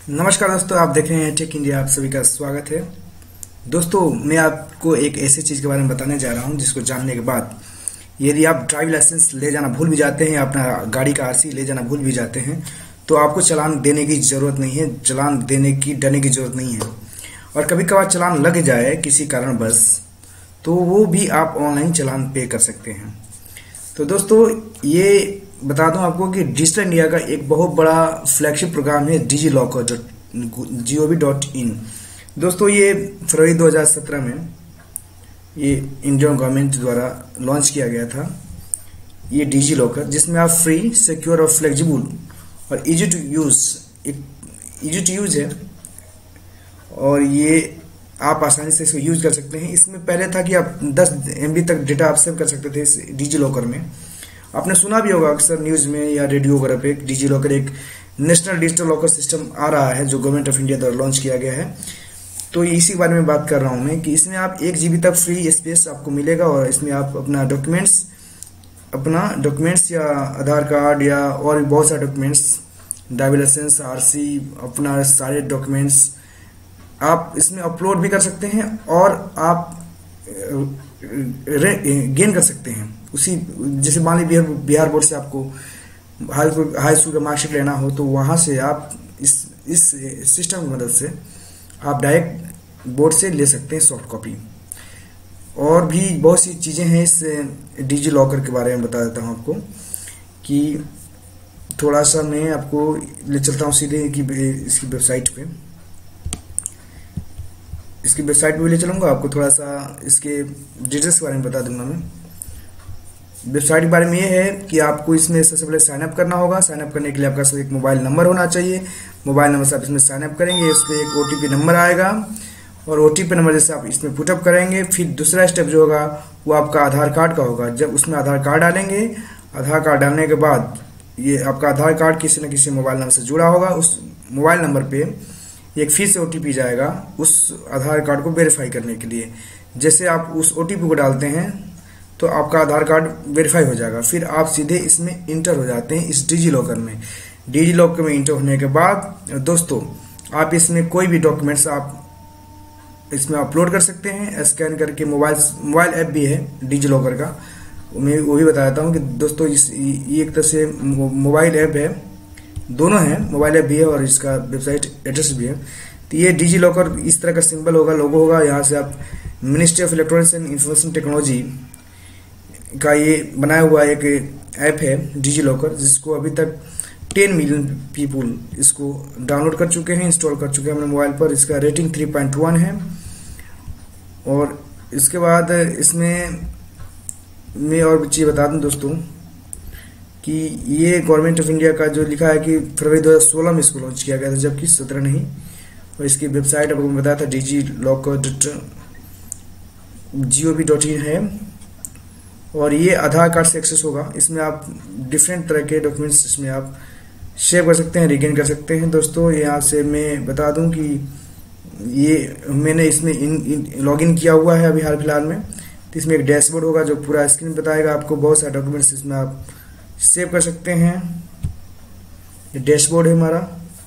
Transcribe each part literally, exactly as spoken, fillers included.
नमस्कार दोस्तों, आप देख रहे हैं टेक इंडिया। आप सभी का स्वागत है। दोस्तों, मैं आपको एक ऐसी चीज़ के बारे में बताने जा रहा हूं जिसको जानने के बाद यदि आप ड्राइविंग लाइसेंस ले जाना भूल भी जाते हैं, अपना गाड़ी का आरसी ले जाना भूल भी जाते हैं, तो आपको चालान देने की ज़रूरत नहीं है। चालान देने की डरने की ज़रूरत नहीं है। और कभी कभार चालान लग जाए किसी कारणवश, तो वो भी आप ऑनलाइन चालान पे कर सकते हैं। तो दोस्तों, ये बता दूं आपको कि डिजिटल इंडिया का एक बहुत बड़ा फ्लैगशिप प्रोग्राम है digi locker dot G O V dot in. दोस्तों, ये फरवरी दो हज़ार सत्रह में ये इंडियन गवर्नमेंट द्वारा लॉन्च किया गया था, ये डिजी लॉकर, जिसमें आप फ्री, सिक्योर और फ्लेक्सिबल और इजी टू यूज एक इजी टू यूज है। और ये आप आसानी से इसको यूज कर सकते हैं। इसमें पहले था कि आप दस एम बी तक डेटा आप सेव कर सकते थे इस डिजी लॉकर में। आपने सुना भी होगा अक्सर न्यूज में या रेडियो वगैरह पे, डिजी लॉकर एक नेशनल डिजिटल लॉकर सिस्टम आ रहा है जो गवर्नमेंट ऑफ इंडिया द्वारा लॉन्च किया गया है। तो इसी के बारे में बात कर रहा हूं मैं कि इसमें आप एक जीबी तक फ्री स्पेस आपको मिलेगा और इसमें आप अपना डॉक्यूमेंट्स अपना डॉक्यूमेंट्स या आधार कार्ड या और भी बहुत सारे डॉक्यूमेंट्स, ड्राइविंग लाइसेंस, आरसी, अपना सारे डॉक्यूमेंट्स आप इसमें अपलोड भी कर सकते हैं और आप गेन कर सकते हैं उसी। जैसे मान लीजिए बिहार बिहार बोर्ड से आपको हाई स्कूल हाई स्कूल का मार्कशीट लेना हो, तो वहाँ से आप इस इस सिस्टम की मदद से आप डायरेक्ट बोर्ड से ले सकते हैं सॉफ्ट कॉपी। और भी बहुत सी चीज़ें हैं इस डिजी लॉकर के बारे में बता देता हूँ आपको कि थोड़ा सा मैं आपको ले चलता हूँ सीधे कि इसकी वेबसाइट पे इसकी वेबसाइट पे भी ले चलूँगा। आपको थोड़ा सा इसके डिटेल्स के बारे में बता दूंगा मैं। वेबसाइट के बारे में ये है कि आपको इसमें सबसे पहले साइन अप करना होगा। साइन अप करने के लिए आपका साथ एक मोबाइल नंबर होना चाहिए। मोबाइल नंबर से आप इसमें साइन अप करेंगे, उस पर एक ओ टी पी नंबर आएगा और ओ टी पी नंबर जैसे आप इसमें पुटअप करेंगे, फिर दूसरा स्टेप जो होगा वो आपका आधार कार्ड का होगा। जब उसमें आधार कार्ड डालेंगे, आधार कार्ड डालने के बाद ये आपका आधार कार्ड किसी न किसी मोबाइल नंबर से जुड़ा होगा। उस मोबाइल नंबर पर एक फिर से ओ टी पी जाएगा उस आधार कार्ड को वेरीफाई करने के लिए। जैसे आप उस ओ टी पी को डालते हैं तो आपका आधार कार्ड वेरीफाई हो जाएगा। फिर आप सीधे इसमें इंटर हो जाते हैं इस डिजी लॉकर में। डिजी लॉकर में इंटर होने के बाद दोस्तों, आप इसमें कोई भी डॉक्यूमेंट्स आप इसमें अपलोड कर सकते हैं स्कैन करके। मोबाइल मोबाइल ऐप भी है डिजी लॉकर का, मैं वो भी बता देता हूँ कि दोस्तों इस ये एक तरह से मोबाइल ऐप है, दोनों हैं, मोबाइल ऐप भी है और इसका वेबसाइट एड्रेस भी है। तो ये डिजी लॉकर इस तरह का सिंबल होगा, लोगो होगा। यहाँ से आप ministry of electronics and information technology का ये बनाया हुआ एक ऐप है डिजी लॉकर, जिसको अभी तक टेन मिलियन पीपुल इसको डाउनलोड कर चुके हैं, इंस्टॉल कर चुके हैं अपने मोबाइल पर। इसका रेटिंग थ्री पॉइंट वन है। और इसके बाद इसमें मैं और चीज़ बता दूं दोस्तों कि ये गवर्नमेंट ऑफ इंडिया का जो लिखा है कि फरवरी दो हज़ार सोलह में इसको लॉन्च किया गया था, जबकि सत्रह नहीं। और इसकी वेबसाइट आपको बताया था digi locker dot G O V dot in है। और ये आधार कार्ड से एक्सेस होगा। इसमें आप डिफरेंट तरह के डॉक्यूमेंट्स इसमें आप शेयर कर सकते हैं, रिगेन कर सकते हैं। दोस्तों, यहाँ से मैं बता दूं कि ये मैंने इसमें इन, इन लॉग इन किया हुआ है अभी हाल फिलहाल में। तो इसमें एक डैशबोर्ड होगा जो पूरा स्क्रीन बताएगा आपको, बहुत सारे डॉक्यूमेंट्स इसमें आप सेव कर सकते हैं। ये डैशबोर्ड है हमारा,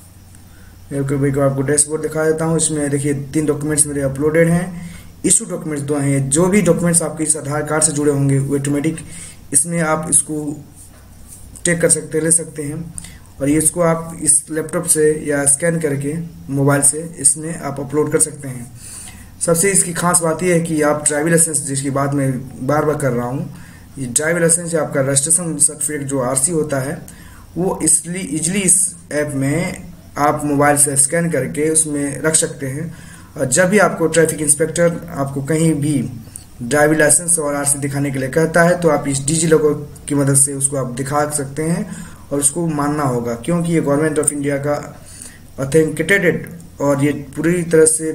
मैं आपको डैशबोर्ड दिखा देता हूँ। इसमें देखिए तीन डॉक्यूमेंट्स मेरे अपलोडेड हैं। इशू डॉक्यूमेंट्स दो हैं। जो भी डॉक्यूमेंट्स आपके इस आधार कार्ड से जुड़े होंगे वो ऑटोमेटिक इसमें आप इसको टेक कर सकते हैं, ले सकते हैं। और ये इसको आप इस लैपटॉप से या स्कैन करके मोबाइल से इसमें आप अपलोड कर सकते हैं। सबसे इसकी खास बात यह है कि आप ड्राइविंग लाइसेंस, जिसकी बात मैं बार बार कर रहा हूँ, ये ड्राइविंग लाइसेंस या आपका रजिस्ट्रेशन सर्टिफिकेट जो आरसी होता है, वो इसलिए इजली इस ऐप में आप मोबाइल से स्कैन करके उसमें रख सकते हैं। और जब भी आपको ट्रैफिक इंस्पेक्टर आपको कहीं भी ड्राइविंग लाइसेंस और आरसी दिखाने के लिए कहता है, तो आप इस डिजी लॉकर की मदद से उसको आप दिखा सकते हैं और उसको मानना होगा, क्योंकि ये गवर्नमेंट ऑफ इंडिया का ऑथेंटिकेटेड और ये पूरी तरह से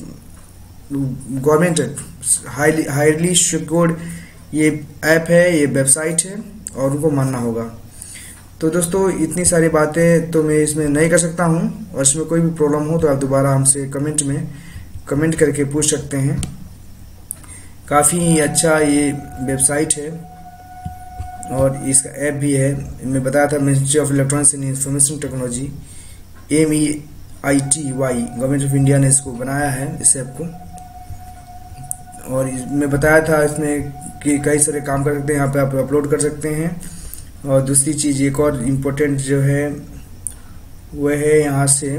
गवर्नमेंट हाईली हाईली सिक्योर्ड ये ऐप है, ये वेबसाइट है और उनको मानना होगा। तो दोस्तों, इतनी सारी बातें तो मैं इसमें नहीं कर सकता हूँ, और इसमें कोई भी प्रॉब्लम हो तो आप दोबारा हमसे कमेंट में कमेंट करके पूछ सकते हैं। काफ़ी अच्छा ये वेबसाइट है और इसका ऐप भी है। मैं बताया था ministry of electronics and information technology, M E I T Y government of India ने इसको बनाया है इस ऐप को। और मैं बताया था इसमें कि कई सारे काम कर सकते हैं, यहाँ पे आप अपलोड कर सकते हैं। और दूसरी चीज़ एक और इम्पोर्टेंट जो है वह है यहाँ से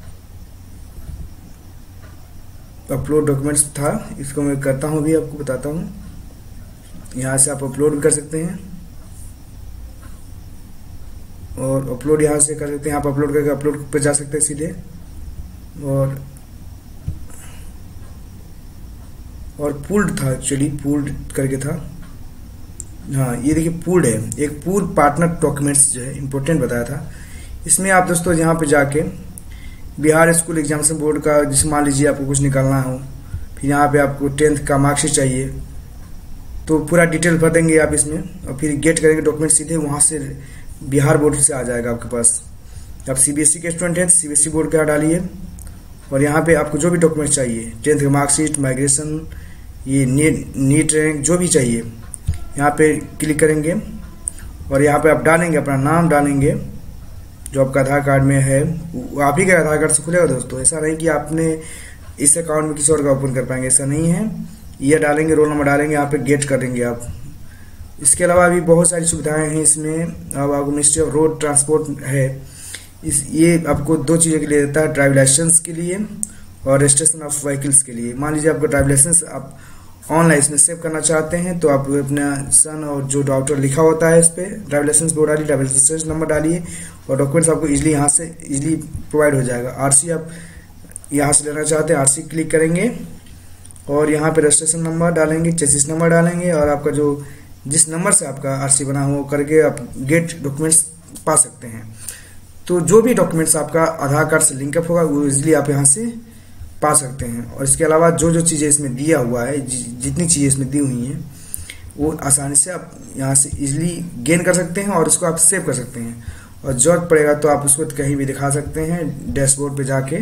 अपलोड डॉक्यूमेंट्स था, इसको मैं करता हूँ भी आपको बताता हूँ। यहाँ से आप अपलोड भी कर सकते हैं और अपलोड यहाँ से कर सकते हैं। आप अपलोड करके अपलोड पे जा सकते हैं सीधे। और और पूल्ड था, एक्चुअली पूल्ड करके था। हाँ ये देखिए पूल्ड है, एक पूल्ड पार्टनर डॉक्यूमेंट्स जो है इम्पोर्टेंट बताया था। इसमें आप दोस्तों यहाँ पे जाके बिहार स्कूल एग्जामिनेशन बोर्ड का, जिस मान लीजिए आपको कुछ निकालना हो, फिर यहाँ पे आपको टेंथ का मार्कशीट चाहिए, तो पूरा डिटेल भर देंगे आप इसमें और फिर गेट करेंगे डॉक्यूमेंट सीधे वहाँ से बिहार बोर्ड से आ जाएगा आपके पास। आप सीबीएसई के स्टूडेंट हैं, सीबीएसई बोर्ड का डालिए और यहाँ पे आपको जो भी डॉक्यूमेंट चाहिए, टेंथ का मार्कशीट, माइग्रेशन, ये नीट नीट रैंक, जो भी चाहिए यहाँ पे क्लिक करेंगे और यहाँ पे आप डालेंगे, अपना नाम डालेंगे जो आपका आधार कार्ड में है, वो आप ही के आधार कार्ड से खुलेगा दोस्तों। ऐसा नहीं कि आपने इस अकाउंट में किसी और का ओपन कर पाएंगे, ऐसा नहीं है। ये डालेंगे, रोल नंबर डालेंगे, यहाँ पे गेट करेंगे आप। इसके अलावा भी बहुत सारी सुविधाएं हैं इसमें। अब आपको मिनिस्ट्री ऑफ रोड ट्रांसपोर्ट है, इस ये आपको दो चीज़ों के लिए देता है, ड्राइव लाइसेंस के लिए और रजिस्ट्रेशन ऑफ व्हीकल्स के लिए। मान लीजिए आपका ड्राइव लाइसेंस आप ऑनलाइन इसमें सेव करना चाहते हैं, तो आप अपना सन और जो डॉक्टर लिखा होता है इस पर ड्राइव लाइसेंस पे डालिए, ड्राइव लाइसेंस नंबर डालिए और डॉक्यूमेंट्स आपको इजीली यहाँ से इजीली प्रोवाइड हो जाएगा। आरसी आप यहाँ से लेना चाहते हैं, आरसी क्लिक करेंगे और यहाँ पे रजिस्ट्रेशन नंबर डालेंगे, चेसिस नंबर डालेंगे और आपका जो जिस नंबर से आपका आरसी बना हो करके आप गेट डॉक्यूमेंट्स पा सकते हैं। तो जो भी डॉक्यूमेंट्स आपका आधार कार्ड से लिंकअप होगा वो इजीली आप यहाँ से पा सकते हैं। और इसके अलावा जो जो चीज़ें इसमें दिया हुआ है, जितनी चीज़ें इसमें दी हुई हैं, वो आसानी से आप यहाँ से इजीली गेन कर सकते हैं और उसको आप सेव कर सकते हैं। और जरूरत पड़ेगा तो आप उसको कहीं भी दिखा सकते हैं, डैशबोर्ड पे जाके,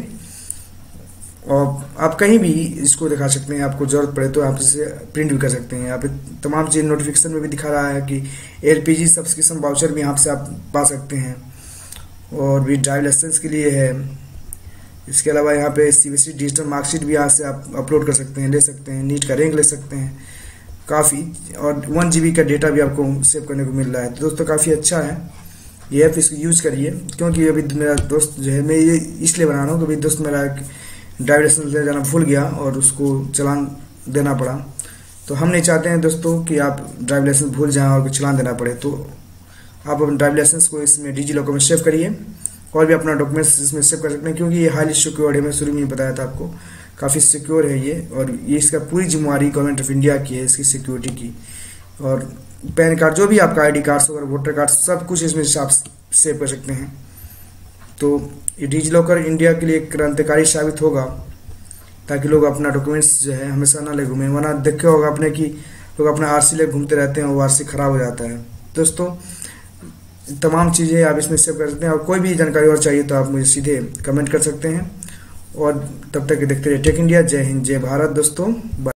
और आप कहीं भी इसको दिखा सकते हैं। आपको जरूरत पड़े तो आप इसे प्रिंट भी कर सकते हैं। यहाँ पे तमाम चीज़ नोटिफिकेशन में भी दिखा रहा है कि एलपीजी सब्सक्रिप्शन वाउचर भी यहाँ से आप पा सकते हैं और भी ड्राइव लाइसेंस के लिए है। इसके अलावा यहाँ पे सीबीएसई डिजिटल मार्कशीट भी यहाँ से आप अपलोड कर सकते हैं, ले सकते हैं, नीट का रैंक ले सकते हैं काफ़ी, और वन जीबी का डेटा भी आपको सेव करने को मिल रहा है। तो दोस्तों काफ़ी अच्छा है ये ऐप, इसको यूज़ करिए। क्योंकि अभी मेरा दोस्त जो है, मैं ये इसलिए बना रहा हूँ कि दोस्त मेरा ड्राइव लाइसेंस ले जाना भूल गया और उसको चालान देना पड़ा। तो हम नहीं चाहते हैं दोस्तों कि आप ड्राइव लाइसेंस भूल जाएं और चालान देना पड़े। तो आप अपने ड्राइव लाइसेंस को इसमें डिजी लॉकर में सेव करिए और भी अपना डॉक्यूमेंट्स इसमें सेव कर सकते हैं, क्योंकि ये हाईली सिक्योर्ड है। मैं शुरू में ही बताया था आपको, काफ़ी सिक्योर है ये, और ये इसका पूरी जिम्मेवारी गवर्नमेंट ऑफ इंडिया की है, इसकी सिक्योरिटी की। और पैन कार्ड, जो भी आपका आईडी कार्ड वगैरह, वोटर कार्ड, सब कुछ इसमें आप सेव कर सकते हैं। तो ये डिजी लॉकर इंडिया के लिए क्रांतिकारी साबित होगा, ताकि लोग अपना डॉक्यूमेंट्स जो है हमेशा ना ले घूमें। वरना देखे होगा आपने कि लोग अपना आरसी ले घूमते रहते हैं और आरसी खराब हो जाता है। दोस्तों तमाम चीज़ें आप इसमें सेव कर सकते हैं, और कोई भी जानकारी और चाहिए तो आप मुझे सीधे कमेंट कर सकते हैं। और तब तक देखते रहिए टेक इंडिया। जय हिंद, जय भारत दोस्तों।